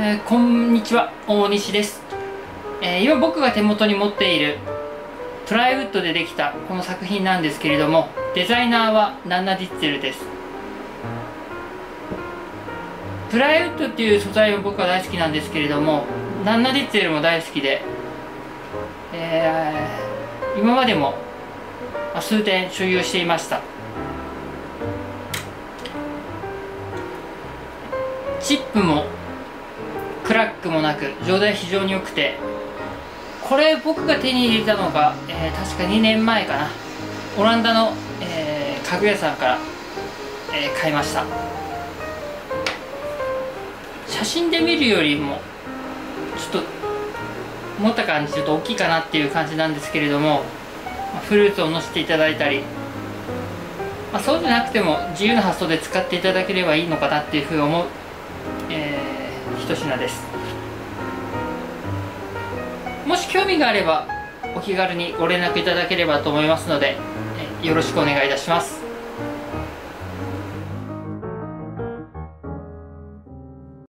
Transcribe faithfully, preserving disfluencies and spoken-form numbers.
えー、こんにちは、大西です。えー、今僕が手元に持っているプライウッドでできたこの作品なんですけれども、デザイナーはナンナ・ディッツェルです。プライウッドっていう素材も僕は大好きなんですけれども、ナンナ・ディッツェルも大好きで、えー、今までも数点所有していました。チップもクラックもなく状態非常に良くて、これ僕が手に入れたのが、えー、確かにねんまえかな。オランダの、えー、家具屋さんから、えー、買いました。写真で見るよりもちょっと持った感じちょっと大きいかなっていう感じなんですけれども、フルーツをのせていただいたり、まあ、そうじゃなくても自由な発想で使っていただければいいのかなっていうふうに思う、えー、一品です。もし興味があればお気軽にご連絡いただければと思いますので、よろしくお願いいたします。